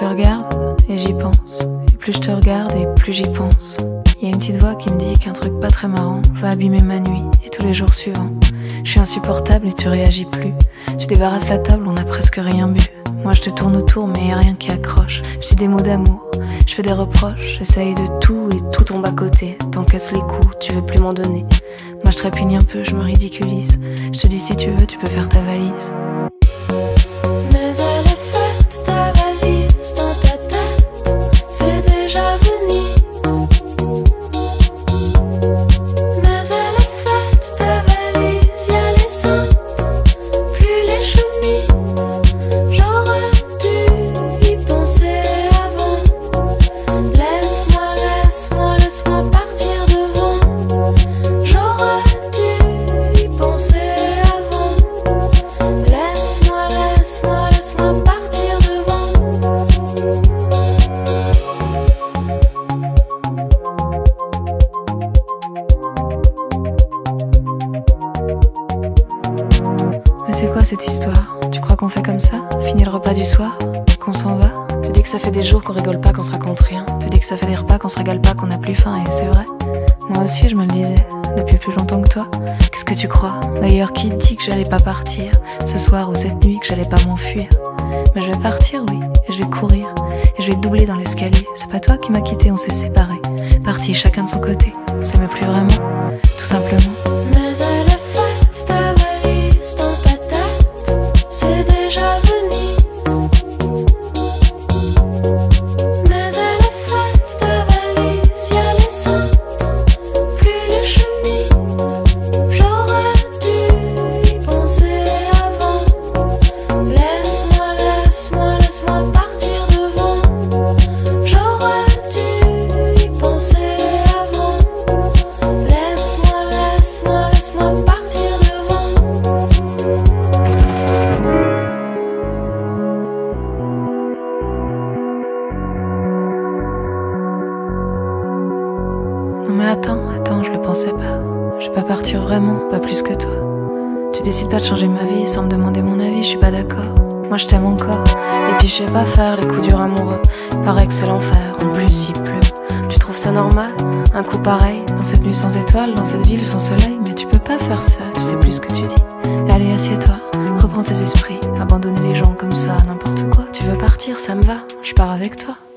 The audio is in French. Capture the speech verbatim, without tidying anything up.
te regarde et j'y pense. Et plus je te regarde et plus j'y pense. Y a une petite voix qui me dit qu'un truc pas très marrant va abîmer ma nuit et tous les jours suivants. Je suis insupportable et tu réagis plus. Tu débarrasses la table, on a presque rien bu. Moi je te tourne autour mais y a rien qui accroche. Je dis des mots d'amour, je fais des reproches. J'essaye de tout et tout tombe à côté. T'encaisses les coups, tu veux plus m'en donner. Moi je trépigne un peu, je me ridiculise. Je te dis si tu veux tu peux faire ta valise. Mais elle est faite, ta valise, dans ta tête, c'est déjà Venise. Mais elle est faite, ta valise, y'a les seins, plus les chemises. J'aurais dû y penser avant. Laisse-moi, laisse-moi, laisse-moi partir devant. J'aurais dû y penser avant. Laisse-moi, laisse-moi, laisse-moi partir devant. Mais c'est quoi cette histoire? Tu crois qu'on fait comme ça? Fini le repas du soir? Qu'on s'en va? Tu dis que ça fait des jours qu'on rigole pas, qu'on se raconte rien. Tu dis que ça fait des repas qu'on se régale pas, qu'on a plus faim, et c'est vrai. Moi aussi je me le disais, depuis plus longtemps que toi. Qu'est-ce que tu crois? D'ailleurs qui dit que j'allais pas partir ce soir ou cette nuit, que j'allais pas m'enfuir? Mais je vais partir, oui, et je vais courir, et je vais doubler dans l'escalier. C'est pas toi qui m'as quitté, on s'est séparés. Partis chacun de son côté, on s'aimait plus vraiment, tout simplement. Mais elle est faite, ta valise, dans ta tête, c'est déjà Venise. Mais elle est faite, ta valise, y'a les seins, plus les chemises. J'aurais dû y penser avant. Laisse-moi, laisse-moi, laisse-moi partir devant. J'aurais dû y penser avant. Laisse-moi, laisse-moi, laisse-moi partir devant. Non mais attends, attends, je le pensais pas. Je vais pas partir vraiment, pas plus que toi. Tu décides pas de changer ma vie sans me demander mon avis, je suis pas d'accord. Moi je t'aime encore, et puis je sais pas faire les coups durs amoureux. Paraît que c'est l'enfer, en plus il pleut. Tu trouves ça normal, un coup pareil, dans cette nuit sans étoiles, dans cette ville sans soleil? Mais tu peux pas faire ça, tu sais plus ce que tu dis. Allez assieds-toi, reprends tes esprits, abandonner les gens comme ça, n'importe quoi. Tu veux partir, ça me va, je pars avec toi.